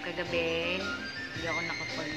Kagabi, hindi ako nakapag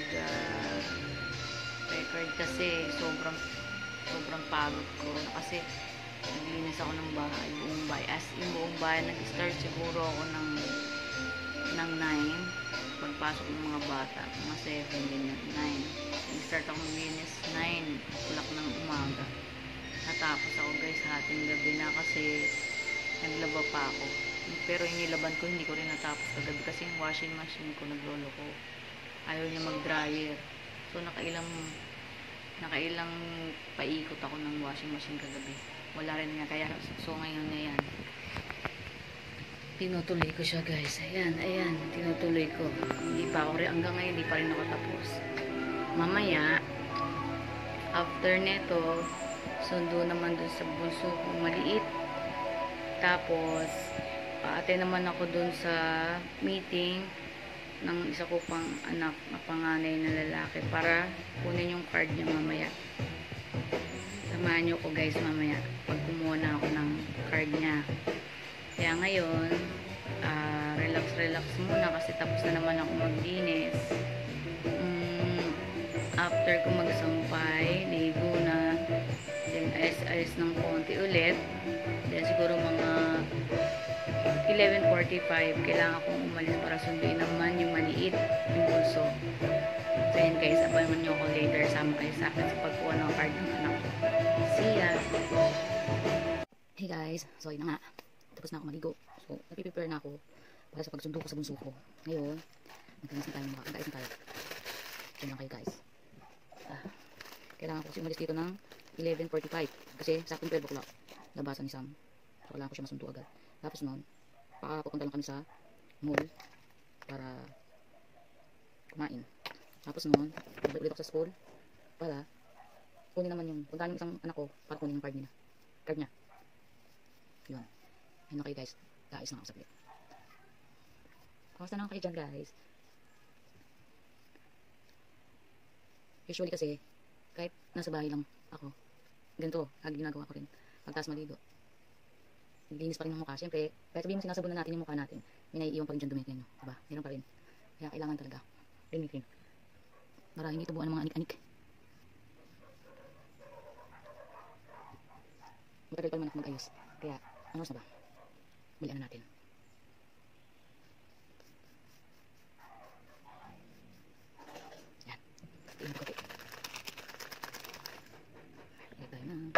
record kasi sobrang pagod ko. Kasi naglinis ako ng bahay, buong bahay. As in, buong bahay, nag-start siguro ako ng 9. Pagpasok ng mga bata, mga 7 din yan, 9. Nag-start ako maglinis 9 o'clock ng umaga. Natapos ako guys sa ating gabi na kasi naglaba pa ako. Pero yung nilaban ko, hindi ko rin natapos kagabi kasi yung washing machine ko naglolo ko. Ayaw niya mag-dryer. So nakailang paikot ako ng washing machine kagabi. Wala rin niya. Kaya so ngayon na yan. Tinutuloy ko siya guys. Ayan. Tinutuloy ko. Hindi pa ako rin, hanggang ngayon hindi pa rin ako tapos. Mamaya, after neto, sundo naman dun sa bunso kong maliit. Tapos, ate naman ako dun sa meeting ng isa ko pang anak na panganay na lalaki para kunin yung card niya mamaya. Samahan niyo ko guys mamaya pag kumuha na ako ng card niya. Kaya ngayon, relax muna kasi tapos na naman ako maglinis. After ko magsampay, ligo na, then ayos ng konti ulit. Then siguro mga 11:45 kailangan kong umalis para sunduin naman yung maliit, yung bulso. So yun guys, abangan nyo ako later. Sama kayo sa akin sa pagkuha ng card ng anak ko. See ya! Hey guys, so yun na nga. Tapos na ako maligo. So napiprepare na ako para sa pagsundo ko sa bunso ko. Ngayon, nagkanis na tayo mga kagais na tayo. Diyan lang kayo guys. Kailangan ko kasi umalis dito ng 11:45 kasi sa akin 12 o'clock labasan ni Sam. So kailangan ko siya masundo agad. Tapos noon, pupunta lang kami sa mall para kumain. Tapos noon, balik ulit ako sa school para kunin naman yung puntahan yung isang anak ko para kunin yung card niya. Yun. Ayun na kayo guys. Guys na ako saglit. Kamusta na kayo dyan guys? Usually kasi, kahit nasa bahay lang ako, ganito, lagi ginagawa ko rin. Pagtas maligo. Naglinis pa rin ng mukha. Siyempre, kahit sabihin mo sinasabunan natin yung mukha natin, may naiiwan pa rin dyan dumi. Yan, diba? Meron pa rin. Kaya kailangan talaga. Rin. Para hindi tubuan ng mga anik-anik. Matagal pa naman ako mag-ayos. Kaya, ano oras na ba? Balian na natin. Yan. Tingin ko kape. Balik tayo na.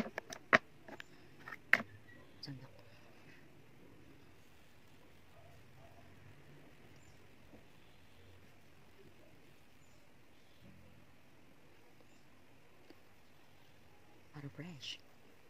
Sunlock. Para fresh.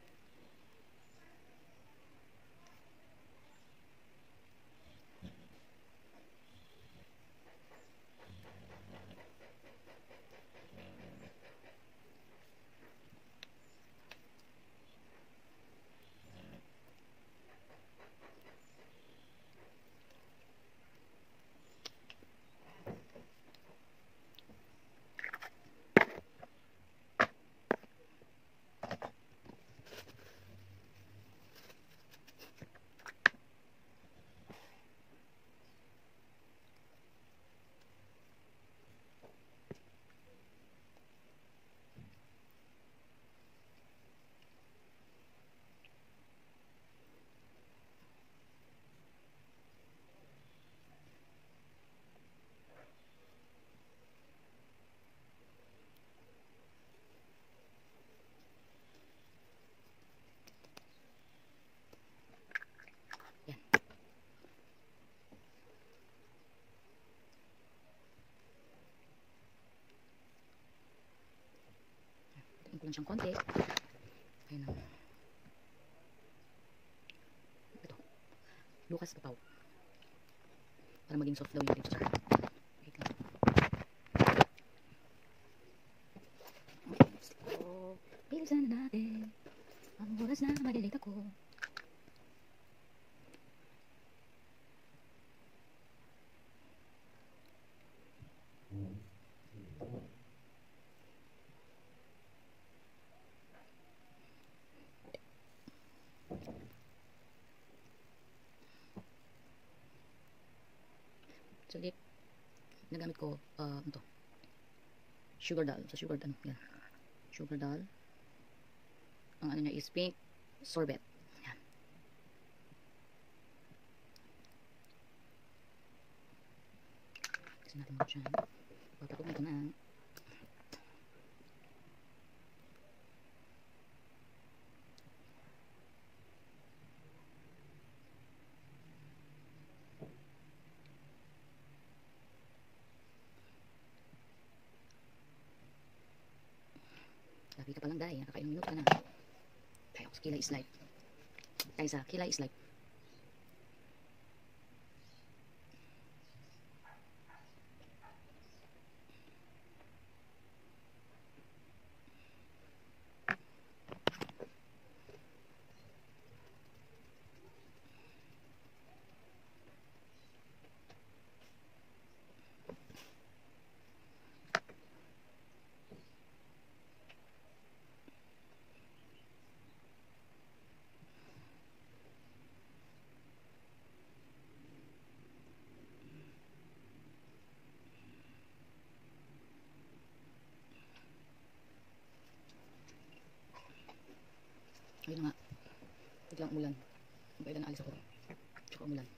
Yan. Tingin ko lang siyang konti. Ayun na. Ito. Lucas Papaw. Para maging soft daw yung texture. Wait lang. Bilisan na natin. Ang oras na malilate ako. Sulit. Ginagamit ko, ito, sugar doll. Sa sugar doll, yan. Sugar doll. Ang ano niya is pink sorbet. Yan. Kasi natin mo siya. Papakutin ko na. Labi ka pa lang, day. Nakakailang minuto ka na. Tayo sa kilay is life. Tayo sa kilay is life. Ayun nga. Biglang umulan. Kailan naalis ako. Tsaka umulan.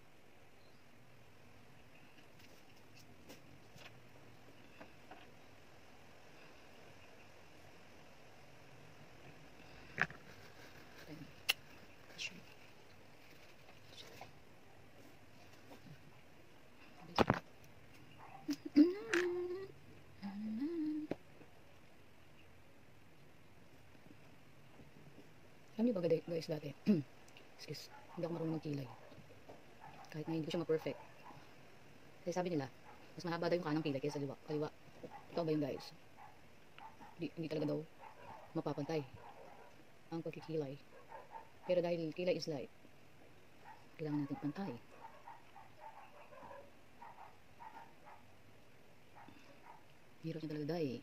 Alam niyo ba guys dati? Excuse. Hindi ako marunong magkilay. Kahit na hindi ko siya ma-perfect. Kasi sabi nila, mas mahaba daw yung kanang kilay kaysa sa kaliwa. Ito ba yun guys? Hindi talaga daw mapapantay ang pagkikilay. Pero dahil kilay is life, kailangan natin pantay. Hirap niya talaga dahil.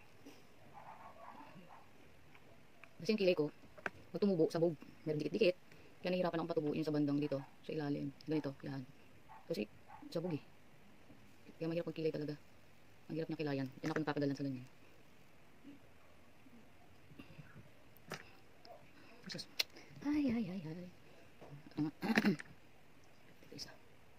Kasi yung kilay ko, pag tumubo, sabog, meron dikit-dikit. Kaya nahihirapan akong patubuin sa bandang dito, sa ilalim. Ganito, yan. Kasi, sabog eh. Kaya mahirap magkilay talaga. Ang hirap niya kilayan. Yan ako napapagalan sa ganyan. Ay. Ito isa.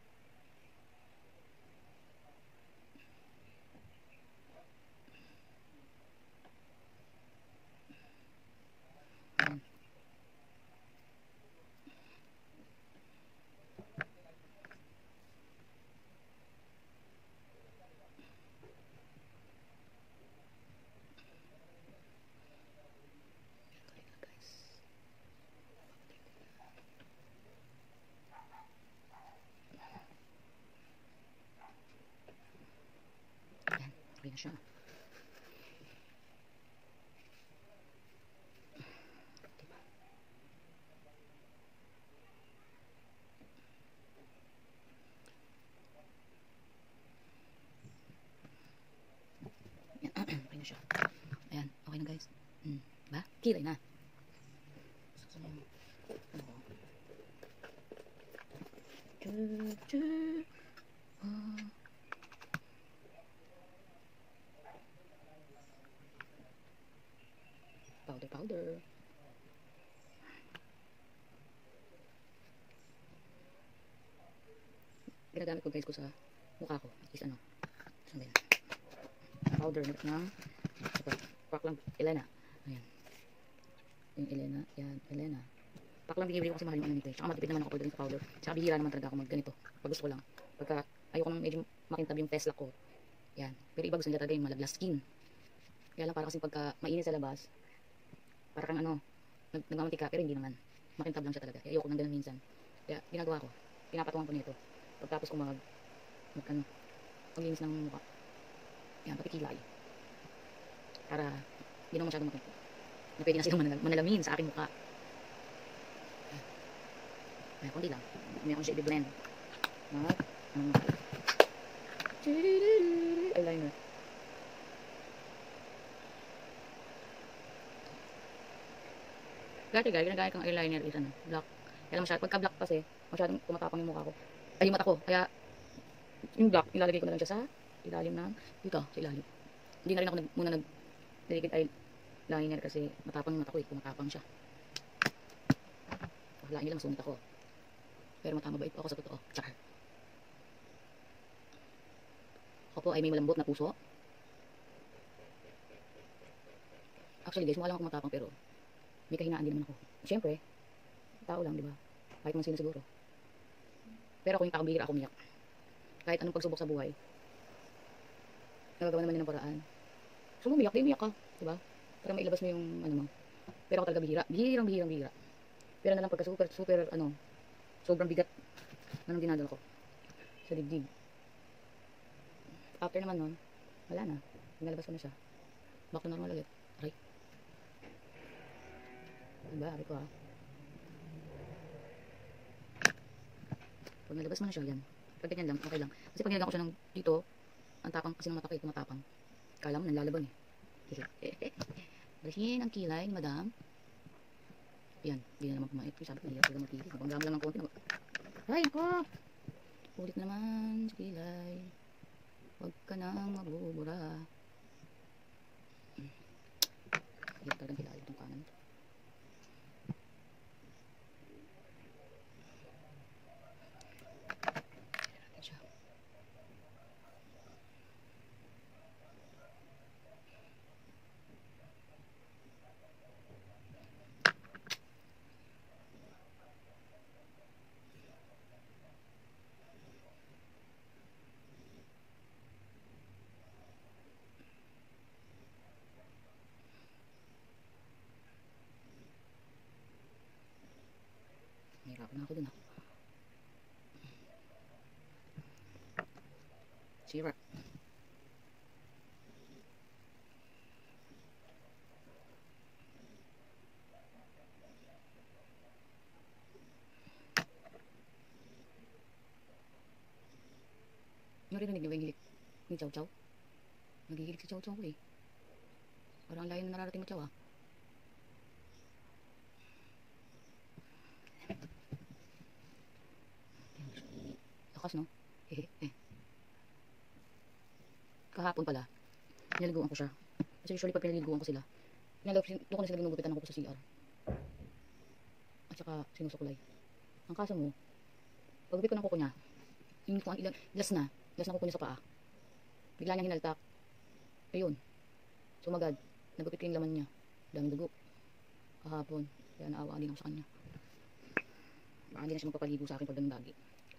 Okay na siya. Diba? Yan. Okay na siya. Ayan. Okay na guys. Diba? Kilay na. Susunod mo. Powder. Ginagamit ko guys ko sa mukha ko. Is ano. Saan powder ng pak lang Elena. Ayan. Yung Elena. Yan. Elena. Pak lang binibili ko kasi mahal yung ano nito. Tsaka matipid naman ako pagdating sa powder. Tsaka bihira naman talaga ako mag ganito. Pag gusto ko lang. Pagka ayoko nang medyo makintab yung face lock ko. Yan. Pero iba gusto nila talaga yung malaglas skin. Kaya lang para kasi pagka mainit sa labas, para kang ano, nagmamantika, pero hindi naman. Makintab lang siya talaga. Kaya ayoko nang ganun minsan. Kaya ginagawa ko, pinapatungan ko nito. Pagtapos ko maglinis ng mukha. Yan, pati kilay. Para hindi naman masyadong makintab. Na pwede na silang manalamin sa aking mukha. Ayan, kundi lang. May akong siya i-blend. Eyeliner. Dati guys, ginagamit kong eyeliner is ano, black. Kaya masyadong, pagka black kasi, masyadong tumatapang yung mukha ko. Ay, yung mata ko. Kaya, Yung black, ilalagay ko na lang siya sa ilalim ng, dito, sa ilalim. Hindi na rin ako muna nag-delicate eyeliner kasi matapang mata ko eh, kumatapang siya. Wala nilang sungit ako. Pero mabait po ako sa totoo. Char. Ako po ay may malambot na puso. Actually guys, mukha lang ako matapang pero may kahinaan din naman ako. Siyempre, tao lang, di ba? Kahit man sino siguro. Pero kung yung taong bihira ako umiyak. Kahit anong pagsubok sa buhay, nagagawa naman yun ng paraan. So, umiyak, di umiyak ka, di ba? Para mailabas mo yung, ano mo. Pero ako talaga bihira. Bihira. Pero na lang pagka super, sobrang bigat na nang dinadala ko sa dibdib. After naman nun, wala na. Pinalabas ko na siya. Back to normal ulit. Aray. Diba? Aray ko ha. Pag nalabas mo na siya, yan. Pag ganyan lang, okay lang. Kasi pag nilagyan ko siya ng dito, ang tapang kasi ng mata ko eh, tumatapang. Kala mo, nanlalaban eh. Balihin ang kilay ni madam. Yan, hindi na naman kumait. Sabi ko, hirap talaga magpili. Magbangga mo lang ng konti. Ay, ako! Ulit naman sa kilay. Huwag ka nang mabubura. Hirap talagang kilay itong kanan. Nahirapan na ako dun ah. Sira. Narinig niyo ba yung hilik ni Chow Chow? Naghihilik si Chow Chow eh. Parang ang layo na nararating mo Chow ah. Lakas no? Kahapon pala, pinaliguan ko siya. Kasi usually pag pinaliguan ko sila, doon ko na sila ginugupitan ako sa CR. At saka sinusukulay. Ang kaso mo, pagupit ko ng kuko niya, yung kung ilang, last na kuko niya sa paa. Bigla niyang hinaltak. Ayun. Sumagad. Nagupit ko yung laman niya. Daming dugo. Kahapon. Kaya naawa din ako sa kanya. Baka hindi na siya magpapaligo sa akin pag dagi.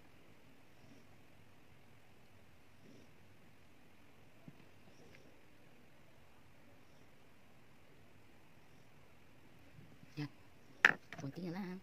Yan. Konti na lang.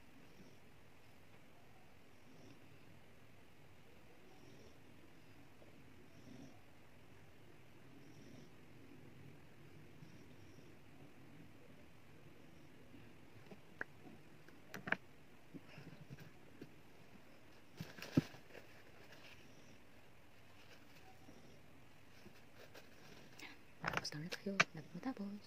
Tapos na tayo. Matapos.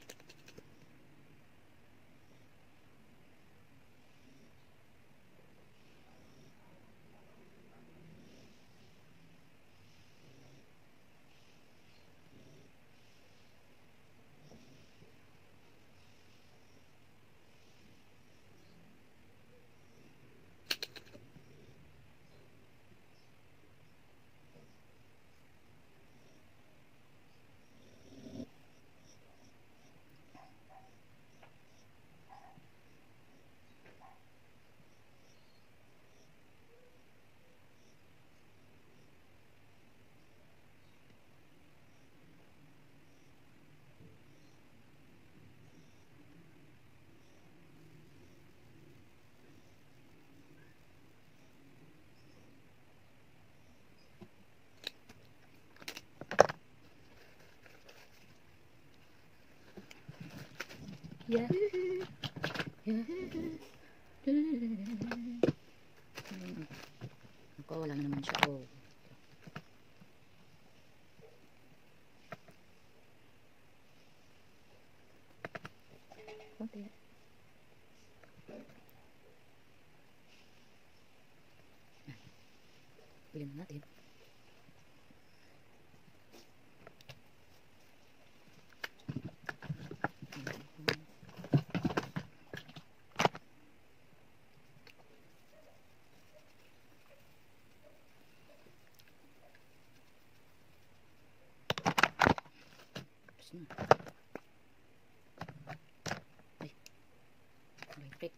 Yeah. Ako, wala na naman siya. Oh. Konti. Bilhin na natin. Ay. Electric.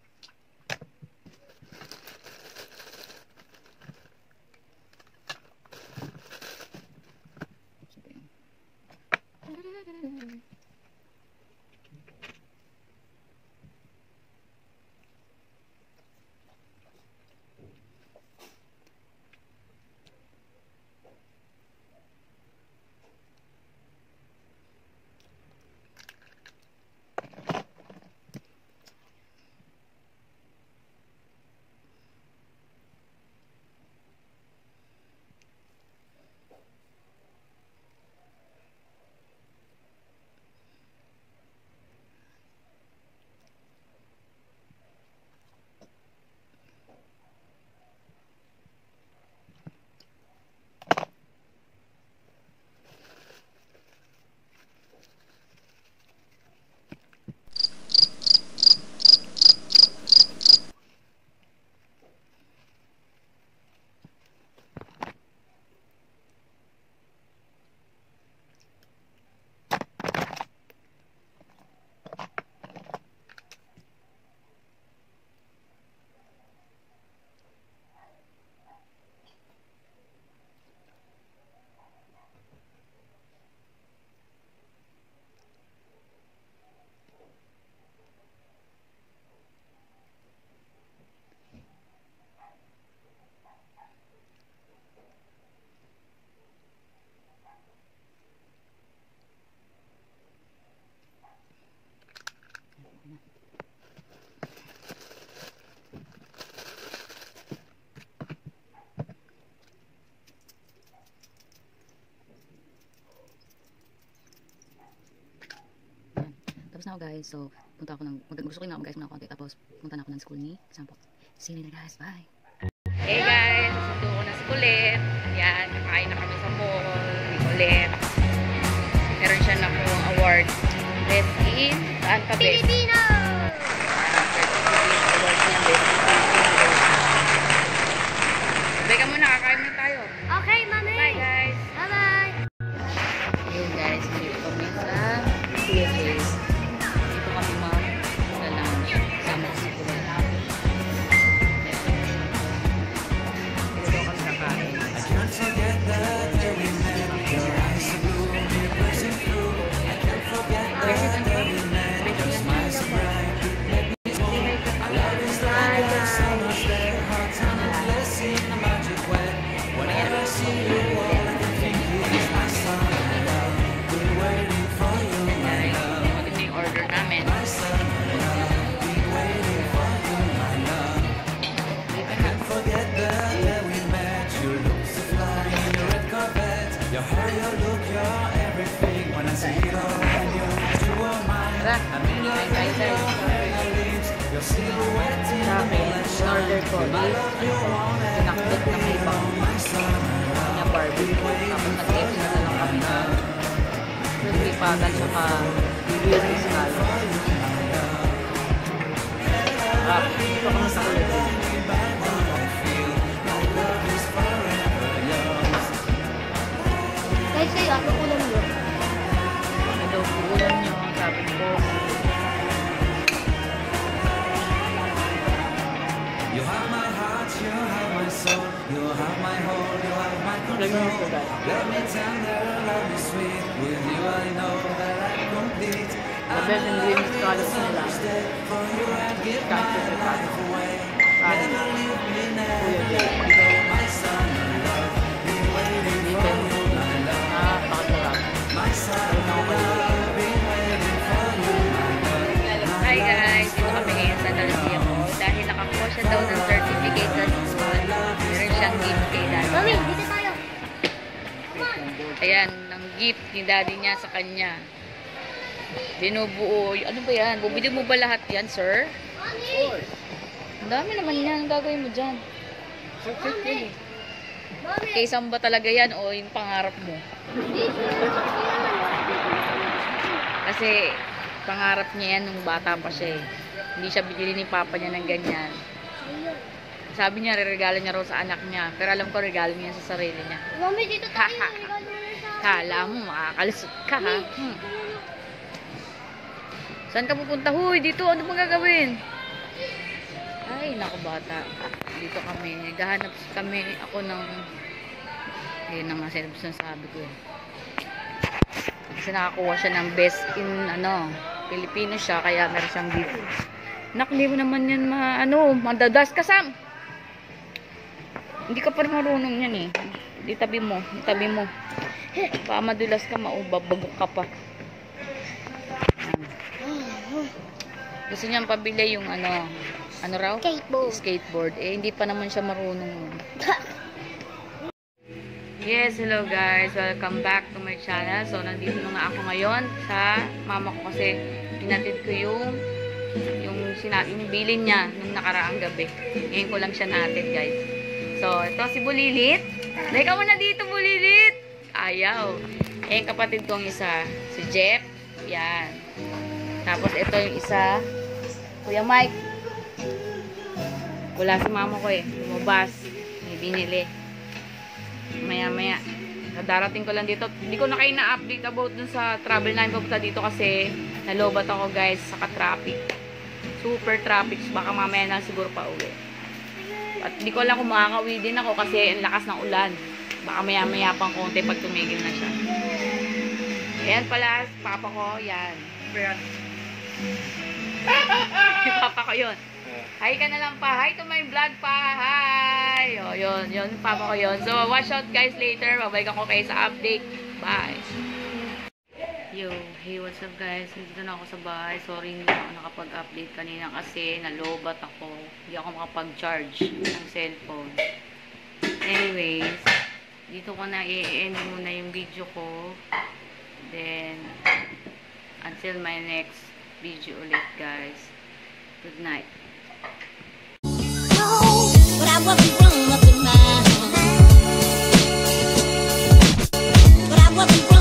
Tapos na ako guys, so punta ako ng, gusto ko na guys muna konti, tapos punta na ako ng school ni Sampo. See you later guys, bye! Hey guys, susundo ko na si Colette. Yan, kakain na kami sa mall ni Colette. Meron siya na akong award. Best in, saan ka best? Filipino! Award niya, best in Filipino. Sabay ka muna, kakain na tayo. Okay, mami! Bye guys! Bye-bye! Yun guys, dito kami sa CFA's. Dito kami ma'am sa lounge. Sama si Colette. Dito kami kakain. Tara, kain tayo. Sa akin, in-order ko pinakbit na may ibang na barbecue. Tapos nag-take na lang kami na crispy pagan tsaka bibili scallops. Ito kami sa ulit. Guys, kayo, ako ulam nyo. Ano daw po ulam nyo? Sabi ko. You have my heart, you have my soul, you have my whole, you have my control. Love me tender, love me sweet, with you I know that I'm complete. The best ingredients scallops nila. For you I'd give my life away. Never leave me, never let me go, my son of love. Be waiting for you, my love. Pakasarap. My son of love, be waiting for you, my love. Hi guys, dito kami ngayon sa Dalcia Mall dahil nakakuha siya daw ng certificate sa school. Meron siyang gift kay daddy. Mami, dito tayo. Ayan, ang gift ni daddy niya sa kanya. Binubuo. Ano ba yan? Bumili mo ba lahat yan, sir? Mami! Ang dami naman yan. Ang gagawin mo dyan? Mami! Mami! Kay saan ba talaga yan o yung pangarap mo? Kasi pangarap niya yan nung bata pa siya eh. Hindi siya bigili ni papa niya ng ganyan. Sabi niya, regalo niya raw sa anak niya. Pero alam ko, regalo niya sa sarili niya. Mami, dito tayo. Ha, ha. Regalo mo na sa Kala mo, makakalusot ka, ha? Saan ka pupunta? Huy, dito, ano bang gagawin? Ay, naku bata. Dito kami. Naghahanap kami ako ng... Ayun naman, sinasabi ko. Kasi nakakuha siya ng best in, Filipino siya, kaya meron siyang dito. Nak, hindi mo naman yan madadas ka, Sam. Hindi ka pa marunong yan eh. Itabi mo. Baka madulas ka, maubabagok ka pa. Gusto niyang pabili yung ano raw? Skateboard. Eh, hindi pa naman siya marunong. Yes, hello guys. Welcome back to my channel. So, nandito na nga ako ngayon sa mama ko kasi pinatid ko yung bilin niya nung nakaraang gabi. Ngayon ko lang siya natin, guys. So, ito si Bulilit. Dahil ka muna dito, Bulilit. Ayaw. Eh, kapatid kong isa, si Jeff. Yan. Tapos, ito yung isa, Kuya Mike. Wala si mama ko eh. Lumabas. May binili. Maya-maya. Darating ko lang dito. Hindi ko na kayo na-update about dun sa travel namin papunta dito kasi nalobat ako, guys, saka traffic. Super traffic. Baka mamaya na siguro pa uwi. At hindi ko alam kung makakauwi din ako kasi ang lakas ng ulan. Baka maya-maya pang konti pag tumigil na siya. Ayan pala, papa ko. Yan. Papa ko yun. Hi ka na lang pa. Hi to my vlog pa. Hi. O, yun. Papa ko yun. So, watch out guys later. Babalik ako kayo sa update. Bye. Yo, hey, what's up guys? Nandito na ako sa bahay. Sorry, hindi ako nakapag-update kanina kasi nalobat ako. Hindi ako makapag-charge ng cellphone. Anyways, dito ko na i-end muna yung video ko. Then, until my next video ulit guys. Good night. But I wasn't wrong up in my heart. But I wasn't wrong.